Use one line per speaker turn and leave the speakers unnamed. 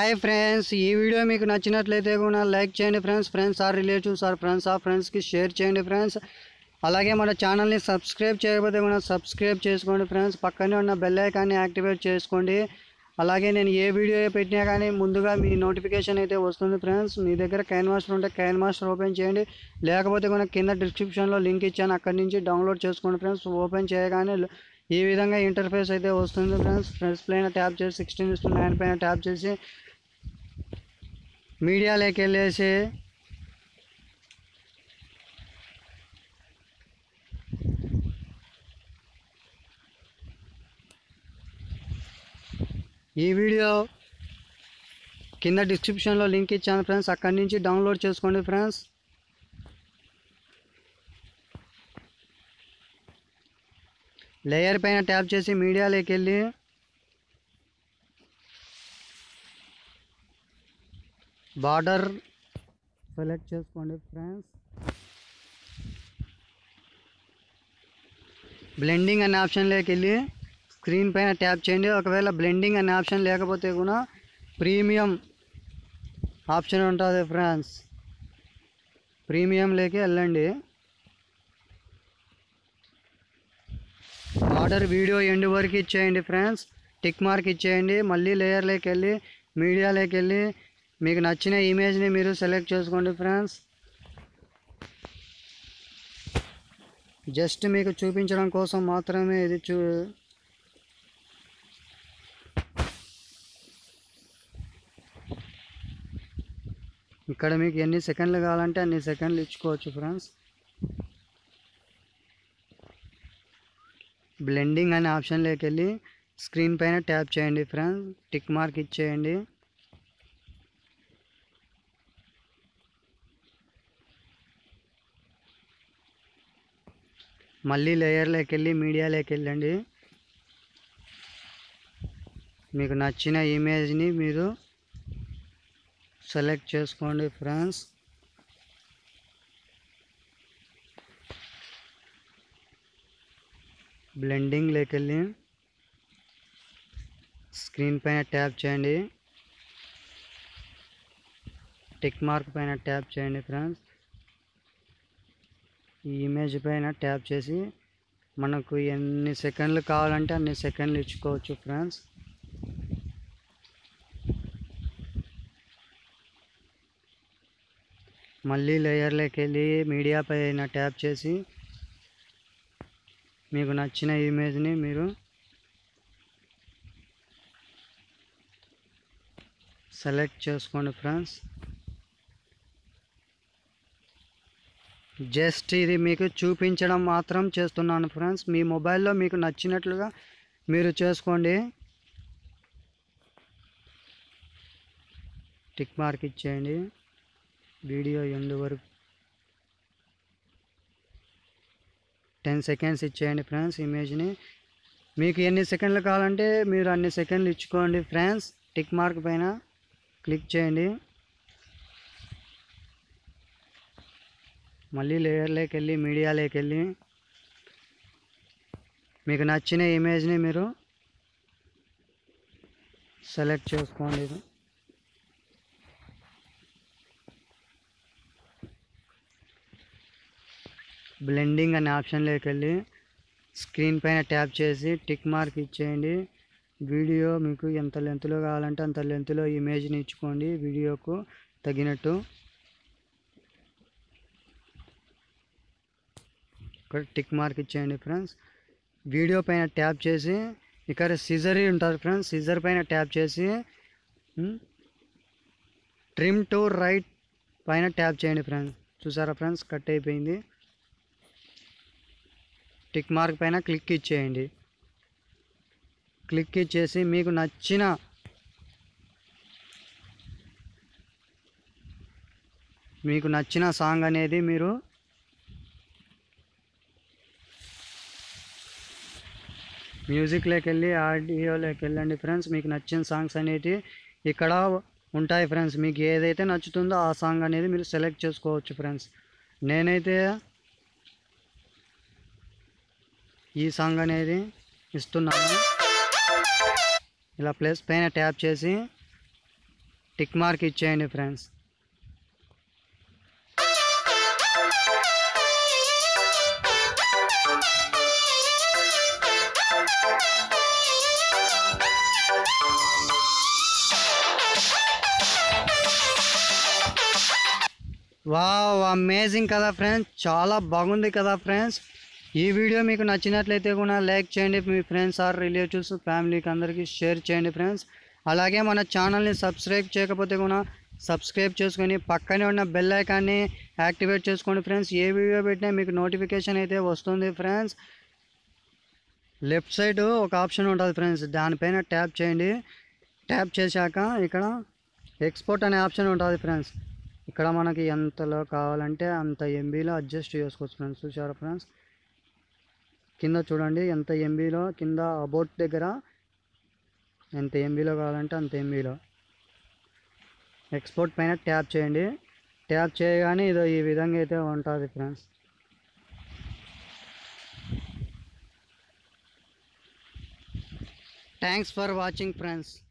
Hi friends, ఈ video మీకు నచ్చినట్లయితే కూడా లైక్ చేయండి friends. Friends or relatives or friends of ఫ్రెండ్స్కి షేర్ చేయండి ఫ్రెండ్స్. అలాగే మన ఛానల్ని సబ్స్క్రైబ్ చేయకపోతే కూడా సబ్స్క్రైబ్ చేసుకోండి ఫ్రెండ్స్. పక్కనే ఉన్న బెల్ ఐకాన్ని యాక్టివేట్ చేసుకోండి. అలాగే నేను ఏ వీడియో పెట్టినా కానీ ముందుగా మీ నోటిఫికేషన్ అయితే వస్తుంది ఫ్రెండ్స్. మీ దగ్గర కైన్ మాస్టర్ ఉంటే కైన్ మాస్టర్ ఓపెన్ చేయండి. లేకపోతే కూడా కింద డిస్క్రిప్షన్లో లింక్ ఇచ్చాను, అక్కడి నుంచి డౌన్లోడ్ చేసుకోండి ఫ్రెండ్స్. ఓపెన్ చేయగానే ఈ విధంగా ఇంటర్ఫేస్ అయితే వస్తుంది ఫ్రెండ్స్. ఫ్రెండ్స్ పైన ట్యాప్ చేసి 16:9 పైన ట్యాప్ చేసి మీడియాలోకి వెళ్ళేసి ఈ వీడియో కింద డిస్క్రిప్షన్లో లింక్ ఇచ్చాను ఫ్రెండ్స్, అక్కడి నుంచి డౌన్లోడ్ చేసుకోండి ఫ్రెండ్స్. లేయర్ పైన ట్యాప్ చేసి మీడియాలోకి వెళ్ళి బార్డర్ సెలెక్ట్ చేసుకోండి ఫ్రెండ్స్. బ్లెండింగ్ అనే ఆప్షన్లోకి వెళ్ళి స్క్రీన్ పైన ట్యాప్ చేయండి. ఒకవేళ బ్లెండింగ్ అనే ఆప్షన్ లేకపోతే కూడా ప్రీమియం ఆప్షన్ ఉంటుంది ఫ్రెండ్స్, ప్రీమియంలోకి వెళ్ళండి. బార్డర్ వీడియో ఎండ్ వరకు ఇచ్చేయండి ఫ్రెండ్స్, టిక్ మార్క్ ఇచ్చేయండి. మళ్ళీ లేయర్లోకి వెళ్ళి మీడియాలోకి వెళ్ళి మీకు నచ్చిన ఇమేజ్ని మీరు సెలెక్ట్ చేసుకోండి ఫ్రెండ్స్. జస్ట్ మీకు చూపించడం కోసం మాత్రమే ఇది ఇక్కడ మీకు ఎన్ని సెకండ్లు కావాలంటే అన్ని సెకండ్లు ఇచ్చుకోవచ్చు ఫ్రెండ్స్. బ్లెండింగ్ అనే ఆప్షన్లోకి వెళ్ళి స్క్రీన్ పైన ట్యాప్ చేయండి ఫ్రెండ్స్, టిక్ మార్క్ ఇచ్చేయండి. మళ్ళీ లేయర్లోకి వెళ్ళి మీడియాలోకి వెళ్ళండి. మీకు నచ్చిన ఇమేజ్ని మీరు సెలెక్ట్ చేసుకోండి ఫ్రెండ్స్. బ్లెండింగ్లోకి వెళ్ళి స్క్రీన్ పైన ట్యాప్ చేయండి, టిక్ మార్క్ పైన ట్యాప్ చేయండి ఫ్రెండ్స్. ఈ ఇమేజ్ పైన ట్యాప్ చేసి మనకు ఎన్ని సెకండ్లు కావాలంటే అన్ని సెకండ్లు ఇచ్చుకోవచ్చు ఫ్రెండ్స్. మళ్ళీ లేయర్లోకి వెళ్ళి మీడియా పైన ట్యాప్ చేసి మీకు నచ్చిన ఇమేజ్ని మీరు సెలెక్ట్ చేసుకోండి ఫ్రెండ్స్. జస్ట్ ఇది మీకు చూపించడం మాత్రం చేస్తున్నాను ఫ్రెండ్స్. మీ మొబైల్లో మీకు నచ్చినట్లుగా మీరు చేసుకోండి. టిక్ మార్క్ ఇచ్చేయండి. వీడియో ఎండ్ వరకు 10 సెకండ్స్ ఇచ్చేయండి ఫ్రెండ్స్. ఇమేజ్ని మీకు ఎన్ని సెకండ్లు కావాలంటే మీరు అన్ని సెకండ్లు ఇచ్చుకోండి ఫ్రెండ్స్. టిక్ మార్క్ పైన క్లిక్ చేయండి. మళ్ళీ లేయర్లోకి వెళ్ళి మీడియాలోకి వెళ్ళి మీకు నచ్చిన ఇమేజ్ని మీరు సెలెక్ట్ చేసుకోండి. బ్లెండింగ్ అనే ఆప్షన్లోకి వెళ్ళి స్క్రీన్ పైన ట్యాప్ చేసి టిక్ మార్క్ ఇచ్చేయండి. వీడియో మీకు ఎంత లెంత్లో కావాలంటే అంత లెంత్లో ఇమేజ్ని ఇచ్చుకోండి వీడియోకు తగినట్టు. ఇక్కడ టిక్ మార్క్ ఇచ్చేయండి ఫ్రెండ్స్. వీడియో పైన ట్యాప్ చేసి ఇక్కడ సిజర్ ఉంటుంది ఫ్రెండ్స్, సిజర్ పైన ట్యాప్ చేసి ట్రిమ్ టు రైట్ పైన ట్యాప్ చేయండి ఫ్రెండ్స్. చూసారా ఫ్రెండ్స్, కట్ అయిపోయింది. టిక్ మార్క్ పైన క్లిక్ ఇచ్చేయండి. క్లిక్ ఇచ్చేసి మీకు నచ్చిన సాంగ్ అనేది మీరు మ్యూజిక్లోకి వెళ్ళి ఆడియోలోకి వెళ్ళండి ఫ్రెండ్స్. మీకు నచ్చిన సాంగ్స్ అనేవి ఇక్కడ ఉంటాయి ఫ్రెండ్స్. మీకు ఏదైతే నచ్చుతుందో ఆ సాంగ్ అనేది మీరు సెలెక్ట్ చేసుకోవచ్చు ఫ్రెండ్స్. నేనైతే ఈ సాంగ్ అనేది ఇస్తున్నాను. ఇలా ప్లస్ పైన ట్యాప్ చేసి టిక్ మార్క్ ఇచ్చేయండి ఫ్రెండ్స్. వావ్, అమేజింగ్ కదా ఫ్రెండ్స్, చాలా బాగుంది కదా ఫ్రెండ్స్. ఈ వీడియో మీకు నచ్చినట్లయితే కూడా లైక్ చేయండి, మీ ఫ్రెండ్స్ ఆర్ రిలేటివ్స్ ఫ్యామిలీకి అందరికీ షేర్ చేయండి ఫ్రెండ్స్. అలాగే మన ఛానల్ని సబ్స్క్రైబ్ చేయకపోతే కూడా సబ్స్క్రైబ్ చేసుకొని పక్కనే ఉన్న బెల్ ఐకాన్ని యాక్టివేట్ చేసుకోండి ఫ్రెండ్స్. ఏ వీడియో పెట్టినా మీకు నోటిఫికేషన్ అయితే వస్తుంది ఫ్రెండ్స్. లెఫ్ట్ సైడ్ ఒక ఆప్షన్ ఉంటుంది ఫ్రెండ్స్, దానిపైన ట్యాప్ చేయండి. ట్యాప్ చేశాక ఇక్కడ ఎక్స్పోర్ట్ అనే ఆప్షన్ ఉంటుంది ఫ్రెండ్స్. ఇక్కడ మనకి ఎంతలో కావాలంటే అంత ఎంబీలో అడ్జస్ట్ చేసుకోవచ్చు ఫ్రెండ్స్. చూసారా ఫ్రెండ్స్, కింద చూడండి ఎంత ఎంబీలో, కింద అబౌట్ దగ్గర ఎంత ఎంబీలో కావాలంటే అంత ఎంబీలో ఎక్స్పోర్ట్ పైన ట్యాప్ చేయండి. ట్యాప్ చేయగానే ఇదో ఈ విధంగా అయితే ఉంటుంది friends. Thanks for watching friends.